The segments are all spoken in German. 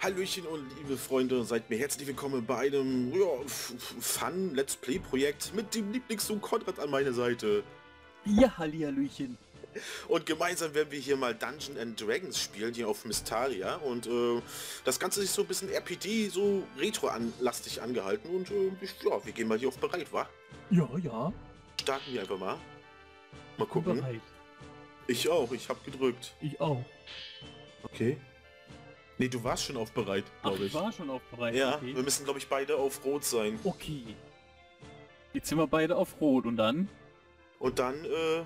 Hallöchen und liebe Freunde, seid mir herzlich willkommen bei einem Fun Let's Play Projekt mit dem Lieblingssohn Konrad an meiner Seite. Ja, hallihallöchen. Und gemeinsam werden wir hier mal Dungeons and Dragons spielen, hier auf Mystaria. Und das Ganze ist so ein bisschen RPG, so retro-lastig angehalten. Und ja, wir gehen mal hier auf bereit, wa? Ja, ja. Starten wir einfach mal. Mal Bin gucken. bereit. Ich auch, ich habe gedrückt. Ich auch. Okay. Nee, du warst schon auf bereit, Ach, glaube ich ich. war schon auf bereit. Ja, Okay. wir müssen, glaube ich, beide auf Rot sein. Okay. Jetzt sind wir beide auf Rot und dann? Und dann,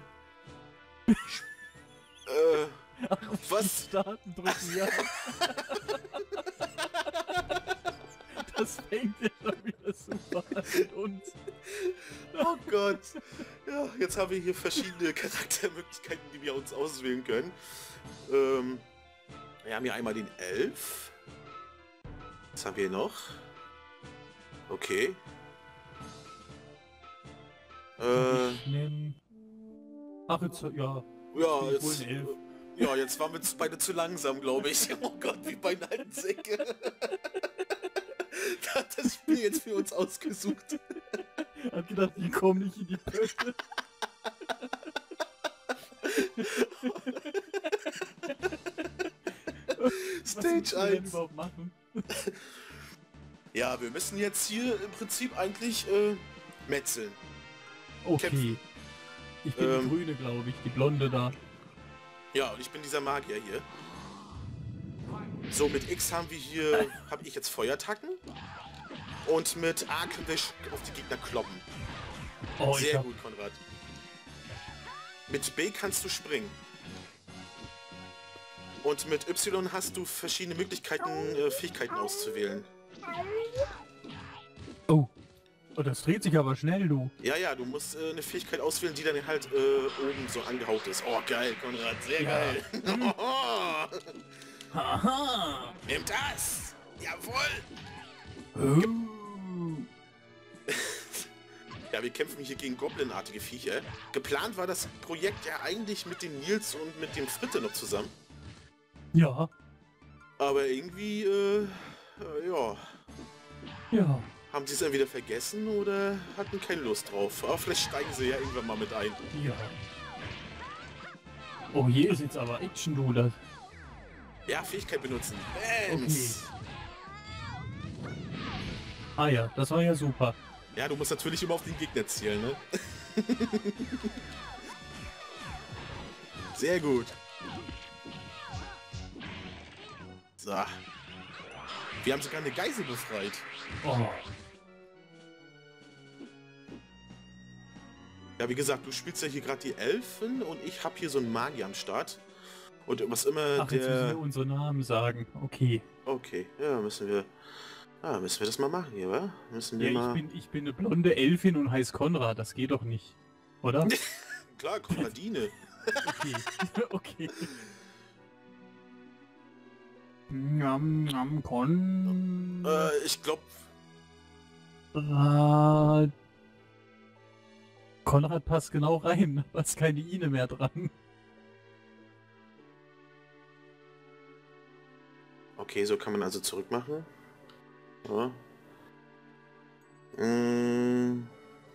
Ach, was? Starten drücken, ja. Das fängt ja schon wieder super an mit uns. Oh Gott. Ja, jetzt haben wir hier verschiedene Charaktermöglichkeiten, die wir uns auswählen können. Wir haben hier einmal den Elf. Was haben wir hier noch? Okay. Ich nenn... Ach, jetzt, ja. Ja, wohl jetzt, ein Elf. ja, jetzt waren wir beide zu langsam, glaube ich. Oh Gott, wie bei einer alten Säcke. Da hat das Spiel jetzt für uns ausgesucht. Hab gedacht, die kommen nicht in die Pötte. Stage Was 1. überhaupt machen? Ja, wir müssen jetzt hier im Prinzip eigentlich metzeln. Okay. Kämpfen. Ich bin die Grüne, glaube ich. Die Blonde da. Ja, und ich bin dieser Magier hier. So, mit X haben wir hier, habe ich jetzt Feuerattacken. Und mit A können wir auf die Gegner kloppen. Oh, Sehr gut, Konrad. Mit B kannst du springen. Und mit Y hast du verschiedene Möglichkeiten, Fähigkeiten auszuwählen. Oh. Oh, das dreht sich aber schnell, du. Ja, ja, du musst eine Fähigkeit auswählen, die dann halt oben so angehaucht ist. Oh, geil, Konrad, sehr Ja. geil. Haha. Nimm das! Jawohl! Oh. Ja, wir kämpfen hier gegen Goblin-artige Viecher. Geplant war das Projekt ja eigentlich mit dem Nils und mit dem Fritte noch zusammen. Ja. Aber irgendwie, ja, Ja. haben sie es entweder vergessen oder hatten keine Lust drauf. Aber vielleicht steigen sie ja irgendwann mal mit ein. Ja. Oh, hier ist jetzt aber Action, du. Das. Ja, Fähigkeit benutzen. Bams! Ah ja, das war ja super. Ja, du musst natürlich immer auf den Gegner zielen, ne? Sehr gut. So. Wir haben sogar eine Geisel befreit. Oh. Ja, wie gesagt, du spielst ja hier gerade die Elfen und ich habe hier so einen Magier am Start. Und was immer Ach, jetzt müssen der... wir unsere Namen sagen. Okay. Okay, ja, müssen wir das mal machen hier, wa? Müssen wir Ja, mal... ich bin eine blonde Elfin und heiße Konrad. Das geht doch nicht. Oder? Klar, Konradine. Okay. Okay. Njam, Ich glaube... Konrad passt genau rein. Da ist keine Ine mehr dran. Okay, so kann man also zurückmachen. Ja. Mm.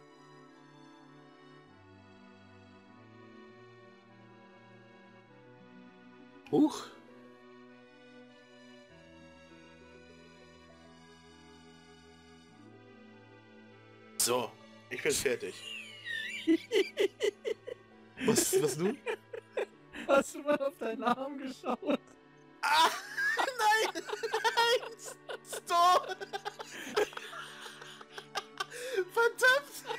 Huch. So, ich bin fertig. Was nun? Hast du mal auf deinen Arm geschaut? Ah, nein! Nein! Stop! Verdammt!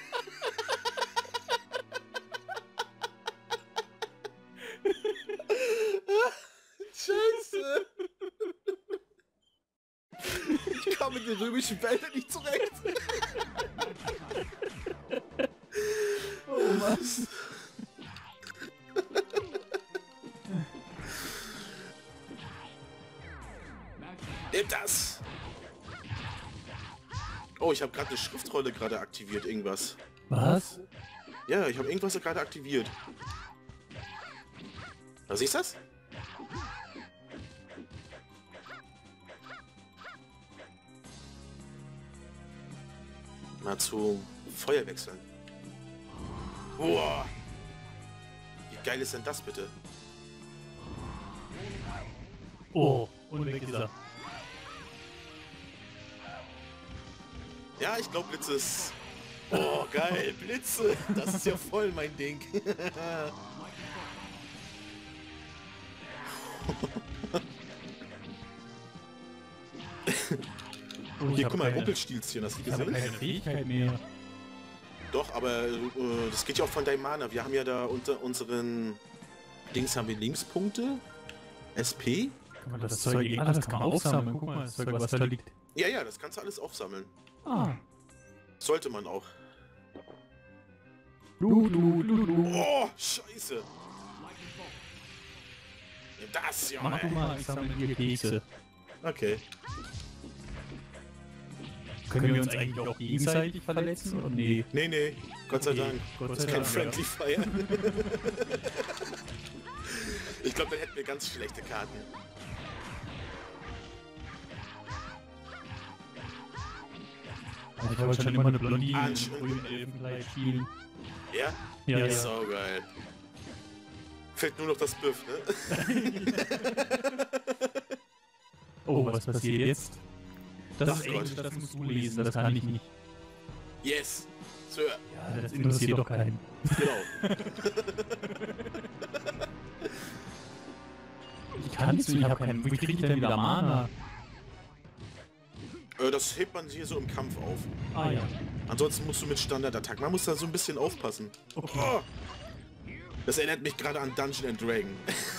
Scheiße! Ich komme mit den römischen Wäldern nicht zurecht. Oh was? Nimm das! Oh, ich habe gerade eine Schriftrolle gerade aktiviert, irgendwas. Was? Ja, ich habe irgendwas gerade aktiviert. Da siehst du das? mal zu Feuer wechseln. Boah! Wie geil ist denn das bitte? Oh, und weg ist er. Ja, ich glaube Blitze ist... Oh, geil, Blitze! Das ist ja voll mein Ding. Oh, Hier, guck mal, Rumpelstilzchen, hast du Ich habe gesehen? keine Fähigkeit mehr. Doch, aber das geht ja auch von deinem Mana. Wir haben ja da unter unseren Dings haben wir Lebenspunkte. SP? Guck mal, das Zeug, das kann man aufsammeln. Guck mal, das Zeug, was da liegt. Ja, ja, das kannst du alles aufsammeln. Ah. Sollte man auch. Lu. Oh, scheiße. Nimm das, Mach du Junge. mal, ich sammle hier Kekse. Okay. Können wir uns eigentlich auch gegenseitig verletzen? Oder nee? Nee, nee, Gott sei Okay, Dank. Gott Das sei ist kein Dank, Friendly Fire. Ich glaube, dann hätten wir ganz schlechte Karten. Also ich wollte schon immer eine Blondine Ah, im schön. grünen Elfenkleid spielen. Ja? Ja, ja. So geil. Fehlt nur noch das Büff, ne? Oh, was passiert jetzt? Das Ach ist Gott. Englisch, das musst du lesen, das kann ich nicht. Yes, Sir. Ja, das interessiert doch keinen. Genau. Ich kann nicht, ich habe keinen. Wie krieg ich denn wieder Mana? Das hebt man hier so im Kampf auf. Ah ja. Ansonsten musst du mit Standardattacken. Man muss da so ein bisschen aufpassen. Okay. Oh. Das erinnert mich gerade an Dungeon and Dragon.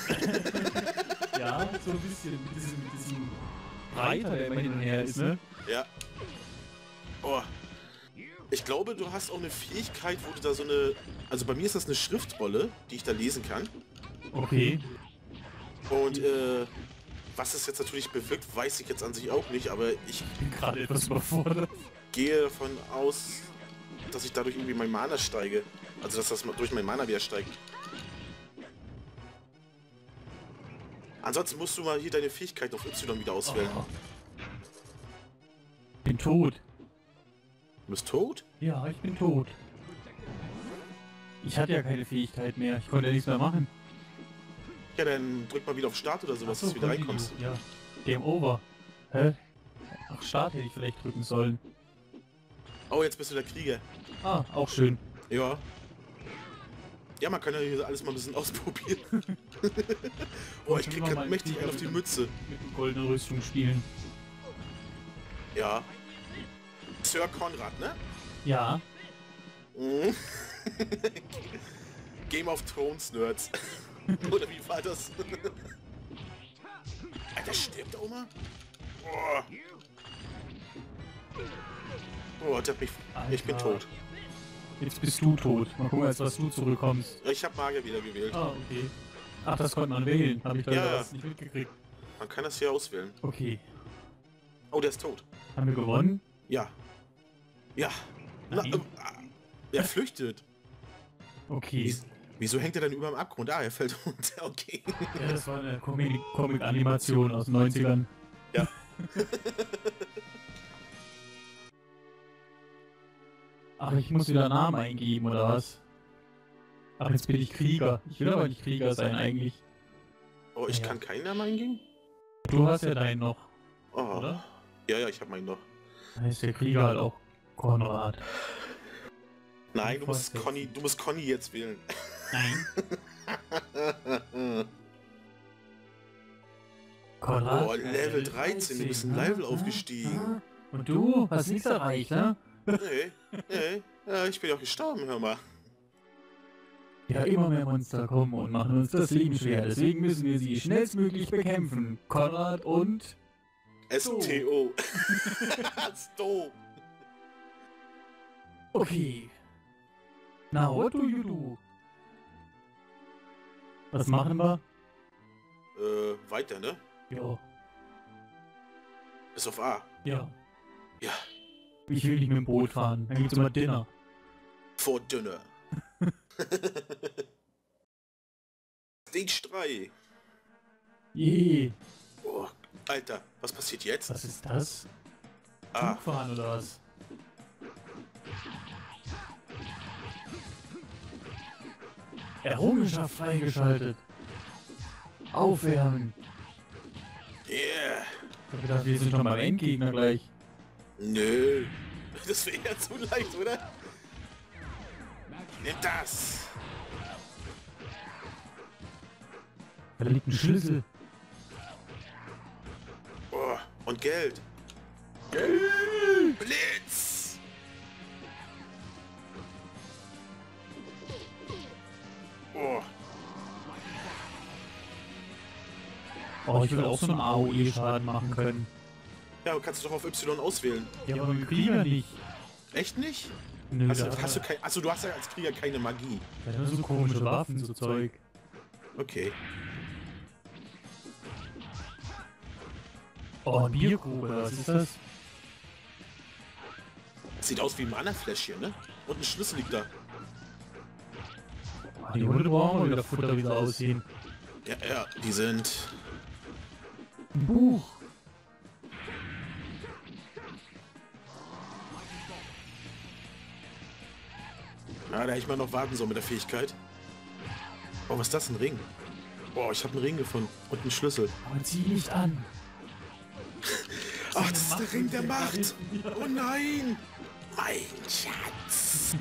Ja, so ein bisschen mit diesem Reiter, der immer hin und her ist, ne? Ja. Oh. Ich glaube, du hast auch eine Fähigkeit, wo du da so eine... Also bei mir ist das eine Schriftrolle, die ich da lesen kann. Okay. Und was es jetzt natürlich bewirkt, weiß ich jetzt an sich auch nicht, aber ich Ich bin gerade etwas überfordert. gehe davon aus, dass ich dadurch irgendwie mein Mana steige. Also dass das durch mein Mana wieder steigt. Ansonsten musst du mal hier deine Fähigkeit auf Y wieder auswählen. Oh. Bin tot. Du bist tot? Ja, ich bin tot. Ich hatte ja keine Fähigkeit mehr. Ich konnte ja nichts mehr machen. Ja, dann drück mal wieder auf Start oder sowas, Ach so, dass du wieder Continue. reinkommst. Ja. Game over. Hä? Ach, Start hätte ich vielleicht drücken sollen. Oh, jetzt bist du der Krieger. Ah, auch schön. Ja. Ja, man kann ja hier alles mal ein bisschen ausprobieren. Oh, ich krieg grad mächtig einen auf die Mütze. Mit einer goldenen Rüstung spielen. Ja. Sir Konrad, ne? Ja. Mhm. Game of Thrones Nerds. Oder wie war das? Alter, stirbt Oma? Oh. Oh, der hat mich... Ich bin Alter. tot. Jetzt bist du tot. Mal gucken, als was du zurückkommst. Ich habe Magier wieder gewählt. Ah, okay. Ach, das konnte man wählen. Habe ich da Ja. was nicht mitgekriegt. Man kann das hier auswählen. Okay. Oh, der ist tot. Haben wir gewonnen? Ja. Ja. Na, Nein. er flüchtet. Okay. Wieso hängt er denn über dem Abgrund? Ah, er fällt runter. Okay. Ja, das war eine Comic-Animation aus den 90ern. Ja. Ach, ich muss wieder Namen eingeben, oder was? Ach, jetzt bin ich Krieger. Ich will aber nicht Krieger sein, eigentlich. Oh, ich Ja. kann keinen Namen eingeben? Du hast ja deinen noch, Oh. oder? Ja, ja, ich habe meinen noch. Dann ist der Krieger halt auch Konrad. Nein, Fortsetzen. du musst Conny jetzt wählen. Nein. Konrad. Oh, Level 13, du bist ein Level aufgestiegen. Und du hast nichts erreicht, ne? Nee, nee. Ja, ich bin ja auch gestorben, hör mal. Ja, immer mehr Monster kommen und machen uns das Leben schwer. Deswegen müssen wir sie schnellstmöglich bekämpfen. Konrad und... STO. Sto. Okay. Now, what do you do? Was machen wir? Weiter, ne? Ja. Bis auf A. Ja. Ja. Ich will nicht mit dem Boot fahren. Dann gibt's immer Dinner. For Dinner. Stage 3. Je. Oh, Alter, was passiert jetzt? Was ist das? Ah, Zug fahren oder was? Errungenschaft freigeschaltet. Aufwärmen. Yeah. Ich hab gedacht, wir sind schon beim Endgegner gleich. Nö. Das wäre ja zu leicht, oder? Nimm das. Da liegt ein Schlüssel. Oh, und Geld. Geld! Blitz! Oh. Oh, ich will auch so einen AOE-Schaden machen können. Ja, aber kannst du doch auf Y auswählen. Ja, aber mit Krieger nicht. Echt nicht? Nö, Hast du kein... Achso, du hast ja als Krieger keine Magie. ja, nur so komische Waffen, so Zeug. Okay. Oh, ein Biergrube, was ist das? Sieht aus wie ein Mana-Fläschchen, ne? Und ein Schlüssel liegt da. Die Hunde brauchen wir wieder Futter, wie sie aussehen. Ja, die sind... Ein Buch. Ja, da hätte ich mal noch warten sollen mit der Fähigkeit. Oh, was ist das? Ein Ring? Boah, ich habe einen Ring gefunden. Und einen Schlüssel. Aber zieh nicht an. Ach, das ist der Ring der Macht. Oh nein. Mein Schatz.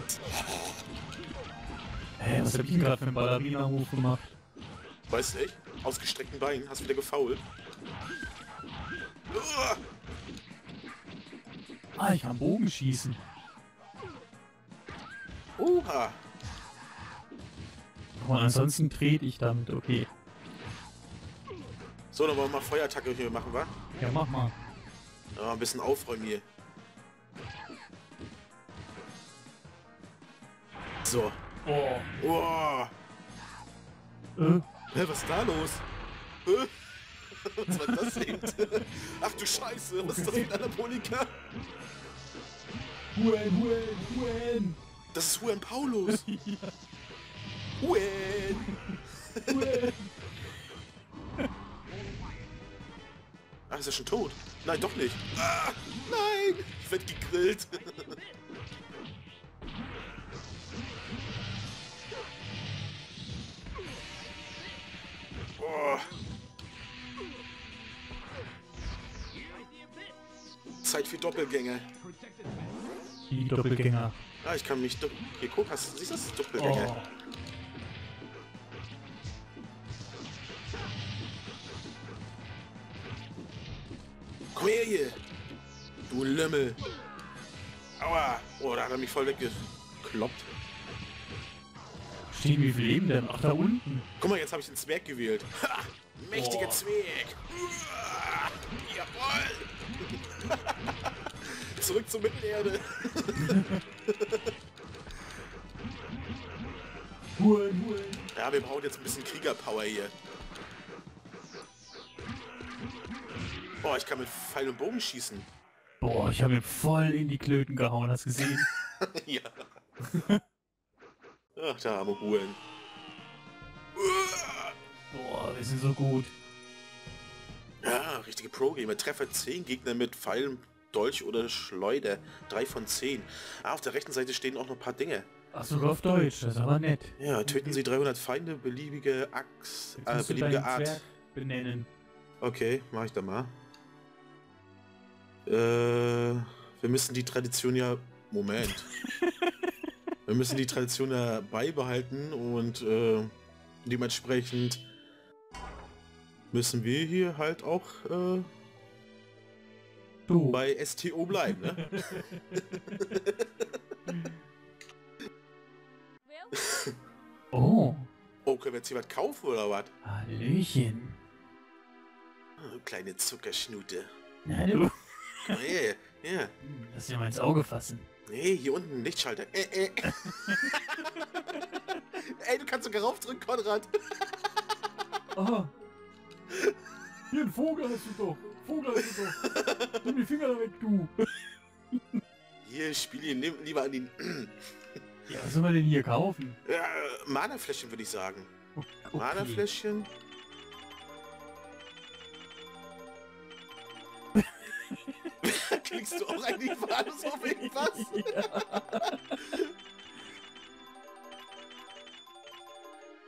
Hä, was hab ich denn gerade für einen Ballerina-Ruf gemacht? Weißt du echt? Ausgestreckten Beinen. Hast wieder gefault. Ah, ich kann Bogen schießen. Oha. Und ansonsten trete ich damit, okay. So, dann wollen wir mal Feuerattacke hier machen, wa? Ja, mach mal. Ja, ein bisschen aufräumen hier. So. Oh. Oh. Hä, was ist da los? Hä? Was war das eben? Ach du Scheiße, was ist das mit Anabolika? Huen. Das ist Juan Paulus. Ja. Juan. Ach, ist er schon tot? Nein, doch nicht. Ah, nein, ich werd gegrillt. Oh. Zeit für Doppelgänge. Die Doppelgänger. Ah, ich kann mich... Hier, guck, siehst du das? Doppelgänge. Oh. Komm her hier! Du Lümmel! Aua! Oh, da hat er mich voll weggekloppt. Stehen, wie viel Leben denn? Ach, da unten. Guck mal, jetzt habe ich den Zwerg gewählt. Ha! Mächtiger Oh. Zwerg! Uah, jawoll! Zurück zur Mittelerde! Huen. Ja, wir brauchen jetzt ein bisschen Kriegerpower hier. Oh, ich kann mit Pfeil und Bogen schießen. Boah, ich habe ihn voll in die Klöten gehauen, hast du gesehen? Ja. Ach, der arme Huren. Boah, wir sind so gut. Ja, richtige Pro-Gamer. Treffer 10 Gegner mit Pfeil, Dolch oder Schleuder. 3 von 10. Ah, auf der rechten Seite stehen auch noch ein paar Dinge. Ach, sogar auf Deutsch, das ist aber nett. Ja, töten Sie 300 Feinde, beliebige Jetzt musst du beliebige deinen Art. Zwerg benennen. Okay, mach ich da mal. Wir müssen die Tradition ja... Moment. Wir müssen die Tradition ja beibehalten und dementsprechend müssen wir hier halt auch Du. bei STO bleiben, ne? Oh, Oh, können wir jetzt hier was kaufen oder was? Hallöchen. Oh, kleine Zuckerschnute. Na du. Komm her, ja. Lass dir mal ins Auge fassen. Nee, hier unten ein Lichtschalter. Ey, du kannst sogar raufdrücken, Konrad. Aha. Hier ein Vogel hast du doch. Nimm die Finger da weg, du. Hier, spiel ihn lieber an den... Ja, was soll man denn hier kaufen? Mana-Fläschchen würde ich sagen. Okay. Mana-Fläschchen. Klickst du auch eigentlich wahllos auf irgendwas? Ja.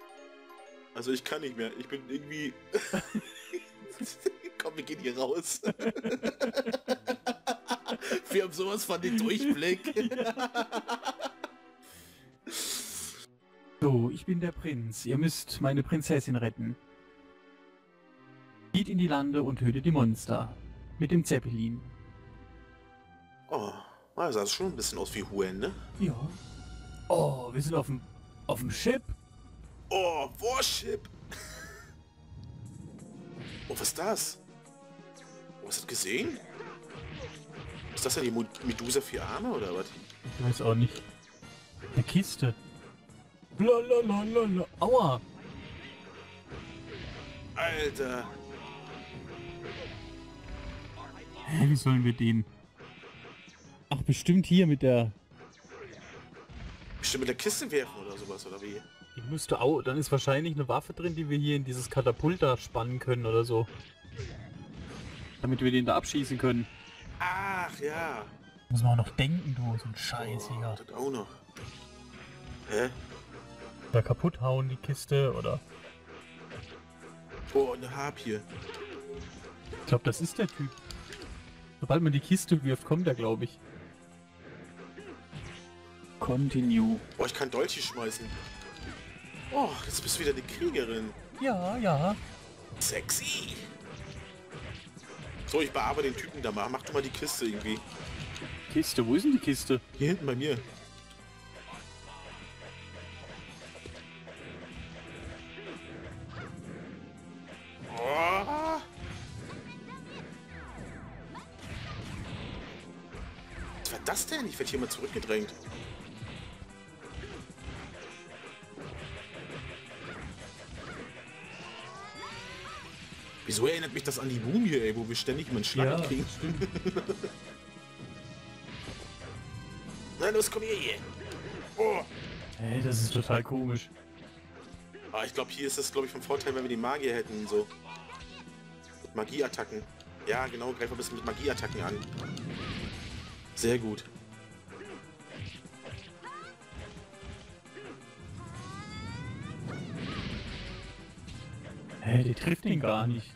Also ich kann nicht mehr. Ich bin irgendwie... Komm, wir gehen hier raus. Wir haben sowas von den Durchblick. So, ich bin der Prinz. Ihr müsst meine Prinzessin retten. Geht in die Lande und tötet die Monster. Mit dem Zeppelin. Oh, das sah schon ein bisschen aus wie Huen, ne? Ja. Oh, wir sind auf dem Schiff. Oh, Warship! Oh, was ist das? Oh, hast du das gesehen? Ist das ja die Medusa 4 Arme oder was? Ich weiß auch nicht. Eine Kiste. Blablabla. Aua. Alter. Hä, wie sollen wir den? Ach, bestimmt hier mit der... Bestimmt mit der Kiste werfen oder sowas, oder wie? Die müsste auch... Dann ist wahrscheinlich eine Waffe drin, die wir hier in dieses Katapult da spannen können oder so. Damit wir den da abschießen können. Ach, ja. Muss man auch noch denken, du. So ein Scheiß Oh, hier. das auch noch. Hä? Da kaputt hauen, die Kiste, oder... Oh, eine Harpie. Ich glaube, das ist der Typ. Sobald man die Kiste wirft, kommt er, glaube ich. Continue. Oh, ich kann Dolchi schmeißen. Oh, jetzt bist du wieder eine Kriegerin. Ja, ja. Sexy. So, ich bearbeite den Typen da mal. Mach du mal die Kiste irgendwie. Kiste, wo ist denn die Kiste? Hier hinten bei mir. Oh. Was war das denn? Ich werde hier mal zurückgedrängt. Wieso erinnert mich das an die Mumie, ey, wo wir ständig mal einen Schlag kriegen? Stimmt. Na los, komm hier. Oh. Hey, das ist total komisch. Ah, ich glaube, hier ist es, glaube ich, vom Vorteil, wenn wir die Magier hätten, so. Magieattacken. Ja, genau, greif ein bisschen mit Magieattacken an. Sehr gut. Hey, die trifft ihn gar nicht.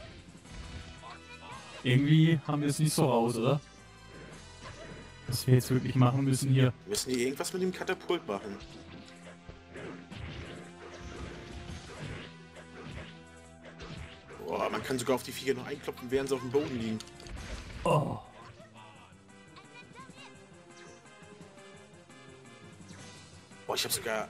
Irgendwie haben wir es nicht so raus, oder? Was wir jetzt wirklich machen müssen hier. Wir müssen hier irgendwas mit dem Katapult machen. Boah, man kann sogar auf die Viecher noch einklopfen, während sie auf dem Boden liegen. Oh. Boah, ich hab sogar...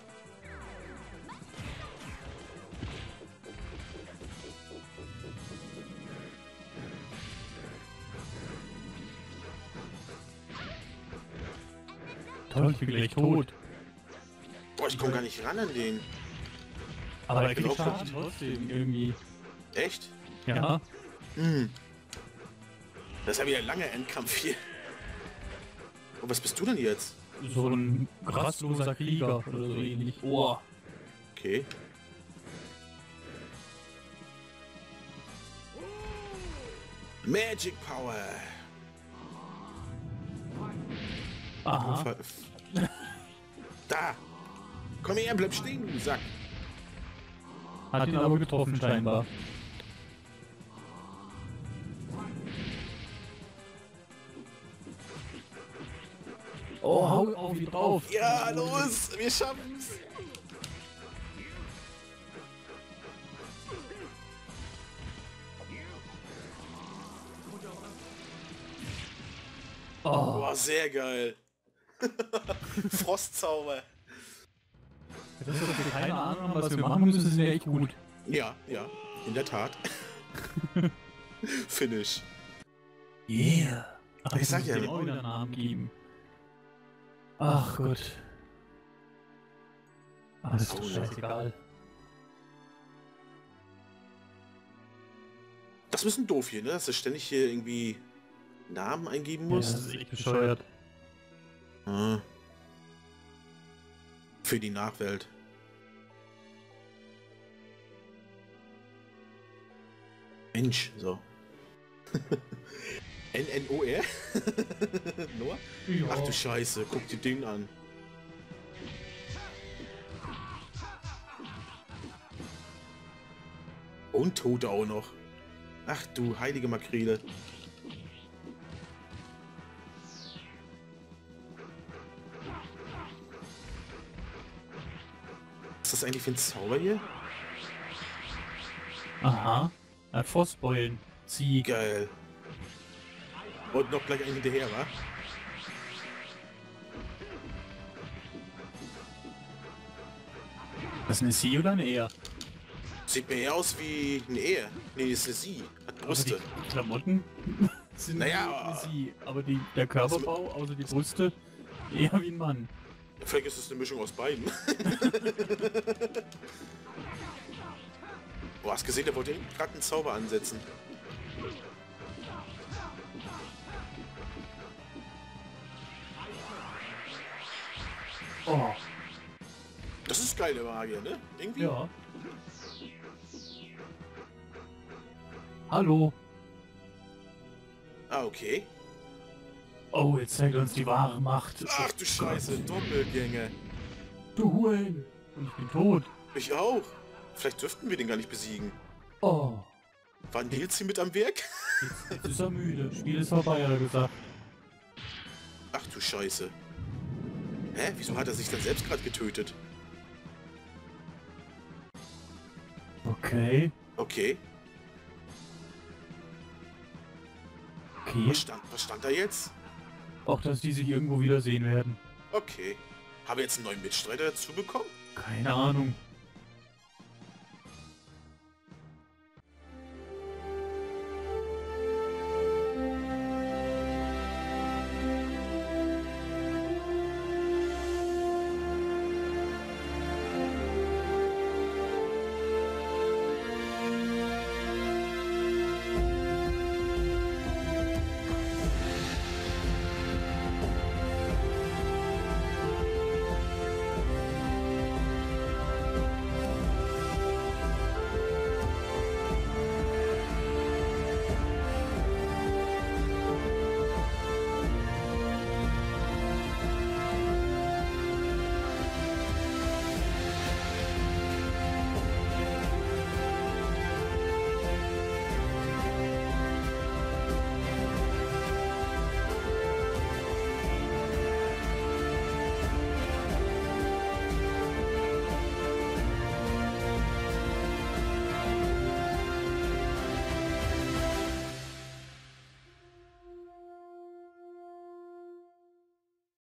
Toll, ich bin gleich tot. Boah, ich komme gar nicht ran an den. Aber er genau kriegt Schaden trotzdem irgendwie. Echt? Ja. Hm. Das ist ja wieder ein langer Endkampf hier. Und was bist du denn jetzt? So ein rastloser Krieger oder so ähnlich. Oh. Okay. Magic Power. Aha. Da. Komm her, bleib stehen, du Sack. Hat ihn aber getroffen scheinbar. Oh, hau auf ihn drauf. Ja, los, wir schaffen's. Oh. Boah, sehr geil. Frostzauber. Das ist, dass wir keine Ahnung haben, was wir machen müssen, ist ja echt gut. Ja, ja, in der Tat. Finish. Yeah. Ach, Ich sag ja, dem auch wieder einen Namen geben. Ach Gott. Ach, das ist doch scheißegal. Das ist ein bisschen doof hier, ne? Dass du ständig hier irgendwie Namen eingeben Ja, musst. das ist echt bescheuert. Ah. Für die Nachwelt. Mensch, so. N-N-O-R? Noah? Ja. Ach du Scheiße, guck dir den an. Untote auch noch. Ach du heilige Makrele. Was ist das eigentlich für ein Zauber hier? Aha. Er hat Frostbeulen. Zieh. Geil. Und noch gleich einen hinterher, wa? Das ist eine Sie oder eine Er? Sieht mir eher aus wie ein Er. Nee, ist eine Sie. Hat Brüste. Also die Klamotten sind Naja, eine Sie, aber der Körperbau, außer die Brüste, eher wie ein Mann. Vielleicht ist es eine Mischung aus beiden. Boah, hast gesehen, der wollte gerade einen Zauber ansetzen. Oh. Das ist geile Magier, ne? Irgendwie? Ja. Hallo. Ah, okay. Oh, jetzt zeigt uns die wahre Macht. Ach du Scheiße, Doppelgänge. Du Huren. Und ich bin tot. Ich auch. Vielleicht dürften wir den gar nicht besiegen. Oh. War Nils hier mit am Werk? Jetzt ist er müde. Spiel ist vorbei, hat er gesagt. Ach du Scheiße. Hä? Wieso hat er sich dann selbst gerade getötet? Okay. Okay. Okay. Was stand da jetzt? Auch, dass die sich irgendwo wiedersehen werden. Okay. Haben wir jetzt einen neuen Mitstreiter dazu bekommen? Keine Ahnung.